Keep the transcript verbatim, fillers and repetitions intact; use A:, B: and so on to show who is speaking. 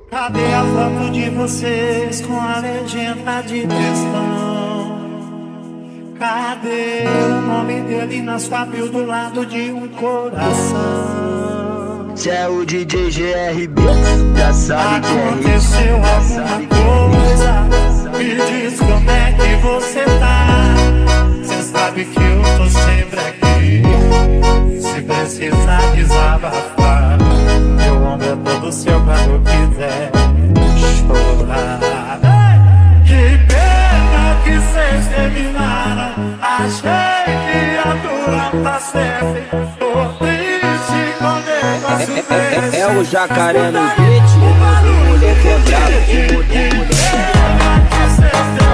A: Cadê a foto de vocês com a legenda de textão? Cadê o nome dele na sua bio do lado de um coração?
B: Se é o D J G R B, já sabe que é
A: aconteceu alguma coisa, me diz como é que você tá. Cê sabe que eu tô sempre aqui, se precisar desabafar. Meu ombro é todo seu quando quiser chorar. Que pena que cês terminaram, achei que ia durar pra sempre. Tô triste com o negócio
C: É, é, é,
A: desse.
C: é o jacaré no beat, o moleque é brabo, o moleque é brabo.